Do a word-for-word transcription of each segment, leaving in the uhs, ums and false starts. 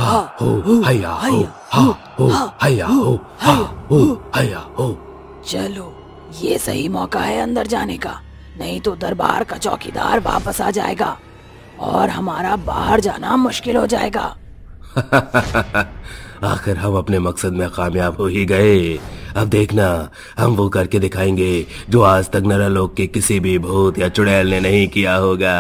हा हो हैया हो, हा हो हैया हो, हा हो हैया हो। चलो, ये सही मौका है अंदर जाने का, नहीं तो दरबार का चौकीदार वापस आ जाएगा और हमारा बाहर जाना मुश्किल हो जाएगा। आखिर हम अपने मकसद में कामयाब हो ही गए। अब देखना, हम वो करके दिखाएंगे जो आज तक नरलोक के किसी भी भूत या चुड़ैल ने नहीं किया होगा।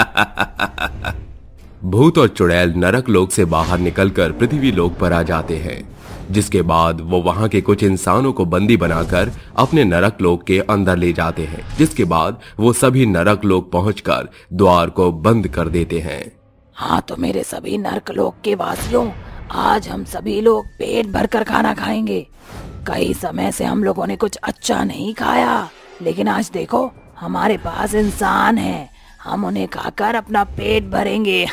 भूत और चुड़ैल नरक लोक से बाहर निकलकर पृथ्वी लोक पर आ जाते हैं, जिसके बाद वो वहां के कुछ इंसानों को बंदी बनाकर अपने नरक लोक के अंदर ले जाते हैं, जिसके बाद वो सभी नरक लोक पहुंचकर द्वार को बंद कर देते हैं। हाँ तो मेरे सभी नरक लोक के वासियों, आज हम सभी लोग पेट भरकर खाना खाएंगे। कई समय से हम लोगों ने कुछ अच्छा नहीं खाया, लेकिन आज देखो हमारे पास इंसान है, हम उन्हें खाकर अपना पेट भरेंगे।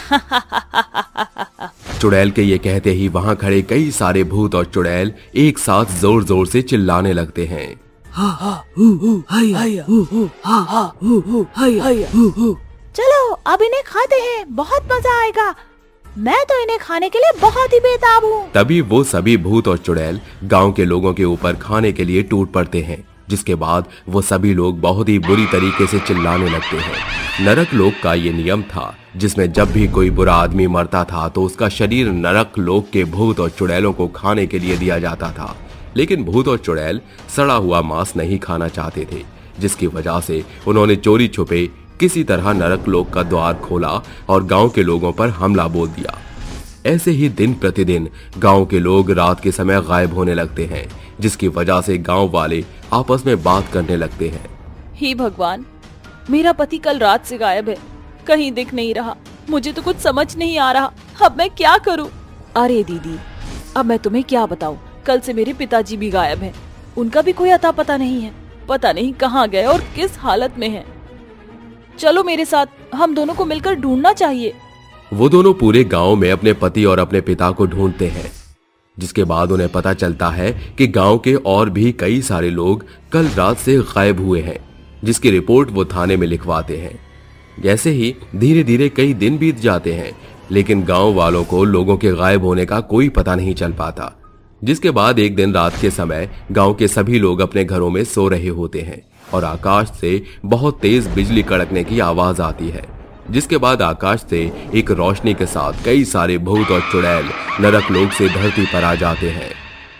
चुड़ैल के ये कहते ही वहां खड़े कई सारे भूत और चुड़ैल एक साथ जोर जोर से चिल्लाने लगते हैं। हा हा हु हु हैया हु हु हा हा हु हु हैया हु हु। चलो अब इन्हें खाते हैं, बहुत मजा आएगा। मैं तो इन्हें खाने के लिए बहुत ही बेताब हूँ। तभी वो सभी भूत और चुड़ैल गांव के लोगों के ऊपर खाने के लिए टूट पड़ते हैं, जिसके बाद वो सभी लोग बहुत ही बुरी तरीके से चिल्लाने लगते हैं। नरक लोक का ये नियम था, जिसमें जब भी कोई बुरा आदमी मरता था तो उसका शरीर नरक लोक के भूत और चुड़ैलों को खाने के लिए दिया जाता था। लेकिन भूत और चुड़ैल सड़ा हुआ मांस नहीं खाना चाहते थे, जिसकी वजह से उन्होंने चोरी छुपे किसी तरह नरक लोक का द्वार खोला और गांव के लोगों पर हमला बोल दिया। ऐसे ही दिन प्रतिदिन गांव के लोग रात के समय गायब होने लगते हैं, जिसकी वजह से गांव वाले आपस में बात करने लगते हैं। हे भगवान, मेरा पति कल रात से गायब है, कहीं दिख नहीं रहा, मुझे तो कुछ समझ नहीं आ रहा, अब मैं क्या करूं? अरे दीदी, अब मैं तुम्हें क्या बताऊं, कल से मेरे पिताजी भी गायब हैं, उनका भी कोई अता पता नहीं है, पता नहीं कहाँ गए और किस हालत में है। चलो मेरे साथ, हम दोनों को मिलकर ढूंढना चाहिए। वो दोनों पूरे गांव में अपने पति और अपने पिता को ढूंढते हैं, जिसके बाद उन्हें पता चलता है कि गांव के और भी कई सारे लोग कल रात से गायब हुए हैं, जिसकी रिपोर्ट वो थाने में लिखवाते हैं। जैसे ही धीरे धीरे कई दिन बीत जाते हैं, लेकिन गांव वालों को लोगों के गायब होने का कोई पता नहीं चल पाता। जिसके बाद एक दिन रात के समय गांव के सभी लोग अपने घरों में सो रहे होते हैं और आकाश से बहुत तेज बिजली कड़कने की आवाज आती है, जिसके बाद आकाश से एक रोशनी के साथ कई सारे भूत और चुड़ैल नरक लोक से धरती पर आ जाते हैं।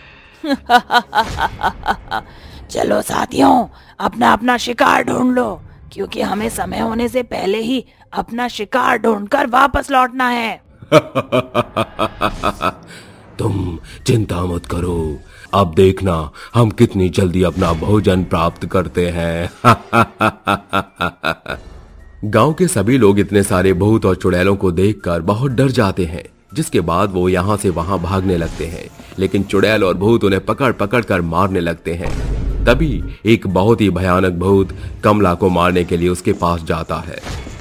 चलो साथियों, अपना अपना शिकार ढूंढ लो, क्योंकि हमें समय होने से पहले ही अपना शिकार ढूंढकर वापस लौटना है। तुम चिंता मत करो, अब देखना हम कितनी जल्दी अपना भोजन प्राप्त करते हैं। गांव के सभी लोग इतने सारे भूत और चुड़ैलों को देखकर बहुत डर जाते हैं, जिसके बाद वो यहाँ से वहां भागने लगते हैं, लेकिन चुड़ैल और भूत उन्हें पकड़ पकड़ कर मारने लगते हैं। तभी एक बहुत ही भयानक भूत कमला को मारने के लिए उसके पास जाता है।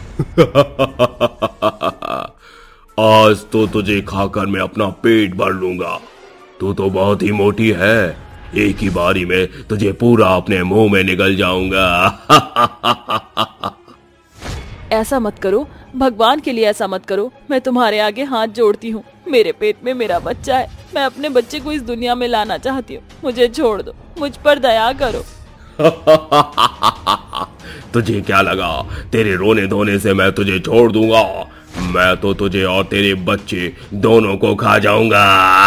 आज तो तुझे खाकर मैं अपना पेट भर लूंगा, तू तो बहुत ही मोटी है, एक ही बारी में तुझे पूरा अपने मुंह में निगल जाऊंगा। ऐसा मत करो, भगवान के लिए ऐसा मत करो, मैं तुम्हारे आगे हाथ जोड़ती हूँ, मेरे पेट में मेरा बच्चा है, मैं अपने बच्चे को इस दुनिया में लाना चाहती हूँ, मुझे छोड़ दो, मुझ पर दया करो। तुझे क्या लगा तेरे रोने धोने से मैं तुझे छोड़ दूंगा? मैं तो तुझे और तेरे बच्चे दोनों को खा जाऊंगा।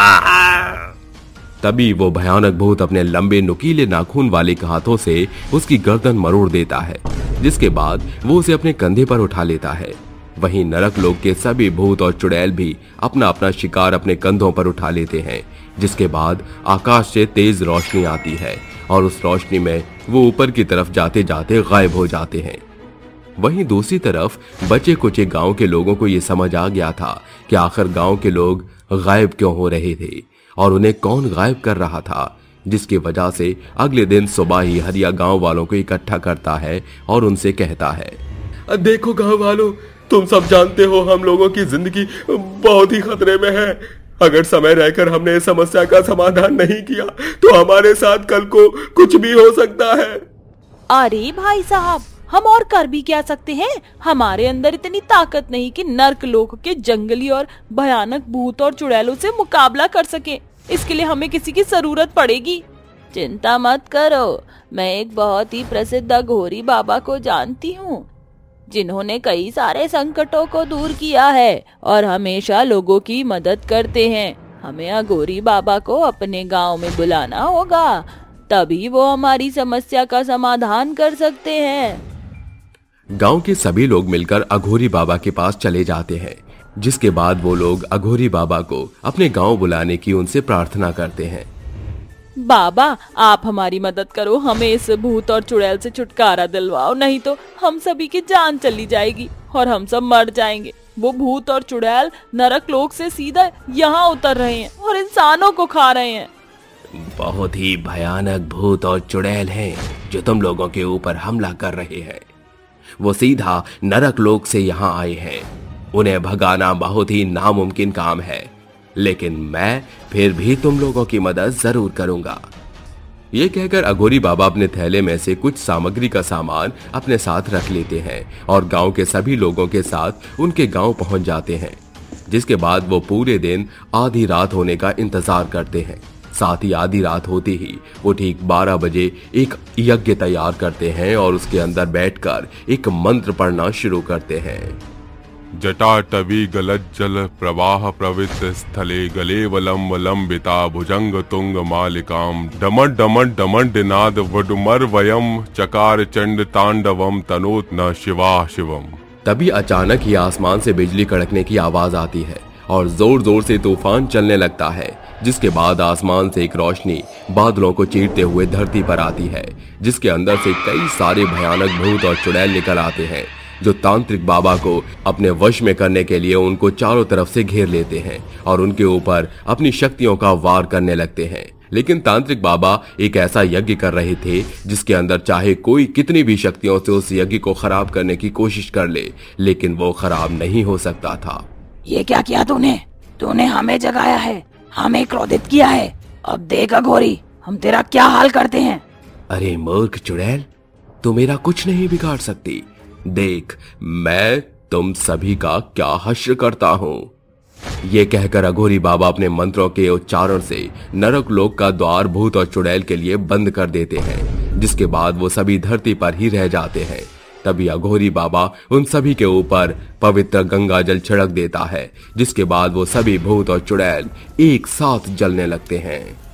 तभी वो भयानक भूत अपने लंबे नुकीले नाखून वाले हाथों से उसकी गर्दन मरोड़ देता है, जिसके बाद वो उसे अपने कंधे पर उठा लेता है। वहीं नरक लोक के सभी भूत और चुड़ैल भी अपना अपना शिकार अपने कंधों पर उठा लेते हैं, जिसके बाद आकाश से तेज रोशनी आती है और उस रोशनी में वो ऊपर की तरफ जाते जाते गायब हो जाते हैं। वहीं दूसरी तरफ बचे कुचे गांव के लोगों को ये समझ आ गया था कि आखिर गांव के लोग गायब क्यों हो रहे थे और उन्हें कौन गायब कर रहा था, जिसकी वजह से अगले दिन सुबह ही हरिया गांव वालों को इकट्ठा करता है और उनसे कहता है, देखो गांव वालों, तुम सब जानते हो हम लोगों की जिंदगी बहुत ही खतरे में है। अगर समय रहकर हमने इस समस्या का समाधान नहीं किया तो हमारे साथ कल को कुछ भी हो सकता है। अरे भाई साहब, हम और कर भी क्या सकते हैं? हमारे अंदर इतनी ताकत नहीं कि नर्क लोक के जंगली और भयानक भूत और चुड़ैलों से मुकाबला कर सके। इसके लिए हमें किसी की जरूरत पड़ेगी। चिंता मत करो, मैं एक बहुत ही प्रसिद्ध अघोरी बाबा को जानती हूँ, जिन्होंने कई सारे संकटों को दूर किया है और हमेशा लोगों की मदद करते हैं। हमें अघोरी बाबा को अपने गांव में बुलाना होगा, तभी वो हमारी समस्या का समाधान कर सकते हैं। गांव के सभी लोग मिलकर अघोरी बाबा के पास चले जाते हैं, जिसके बाद वो लोग अघोरी बाबा को अपने गांव बुलाने की उनसे प्रार्थना करते हैं। बाबा, आप हमारी मदद करो, हमें इस भूत और चुड़ैल से छुटकारा दिलवाओ, नहीं तो हम सभी की जान चली जाएगी और हम सब मर जाएंगे। वो भूत और चुड़ैल नरक लोक से सीधा यहाँ उतर रहे हैं और इंसानों को खा रहे हैं। बहुत ही भयानक भूत और चुड़ैल हैं जो तुम लोगों के ऊपर हमला कर रहे हैं। वो सीधा नरक लोक से यहाँ आए हैं। उन्हें भगाना बहुत ही नामुमकिन काम है, लेकिन मैं फिर भी तुम लोगों की मदद जरूर करूंगा। ये कहकर अघोरी बाबा अपने थैले में से कुछ सामग्री का सामान अपने साथ रख लेते हैं और गांव के सभी लोगों के साथ उनके गांव पहुंच जाते हैं, जिसके बाद वो पूरे दिन आधी रात होने का इंतजार करते हैं। साथ ही आधी रात होती ही वो ठीक बारह बजे एक यज्ञ तैयार करते हैं और उसके अंदर बैठकर एक मंत्र पढ़ना शुरू करते हैं। जटाटवी गलज्जल प्रवाह प्रवृत्त स्थले गले वलम वलंबिता भुजंग तुंग मालिकाम डमट डमट डमट नाद वडुमर वयम चकार चंड तांडवम तनोत न शिवा शिवम। तभी अचानक ही आसमान से बिजली कड़कने की आवाज आती है और जोर जोर से तूफान चलने लगता है, जिसके बाद आसमान से एक रोशनी बादलों को चीरते हुए धरती पर आती है, जिसके अंदर से कई सारे भयानक भूत और चुड़ैल निकल आते हैं, जो तांत्रिक बाबा को अपने वश में करने के लिए उनको चारों तरफ से घेर लेते हैं और उनके ऊपर अपनी शक्तियों का वार करने लगते हैं। लेकिन तांत्रिक बाबा एक ऐसा यज्ञ कर रहे थे जिसके अंदर चाहे कोई कितनी भी शक्तियों से उस यज्ञ को खराब करने की कोशिश कर ले, लेकिन वो खराब नहीं हो सकता था। ये क्या किया तूने? तूने हमें जगाया है, हमें क्रोधित किया है। अब देख अघोरी, हम तेरा क्या हाल करते हैं। अरे मूर्ख चुड़ैल, तू मेरा कुछ नहीं बिगाड़ सकती। देख, मैं तुम सभी का क्या हश्र करता हूँ। ये कहकर अघोरी बाबा अपने मंत्रों के उच्चारण से नरक लोक का द्वार भूत और चुड़ैल के लिए बंद कर देते हैं, जिसके बाद वो सभी धरती पर ही रह जाते हैं। तभी अघोरी बाबा उन सभी के ऊपर पवित्र गंगा जल छिड़क देता है, जिसके बाद वो सभी भूत और चुड़ैल एक साथ जलने लगते हैं।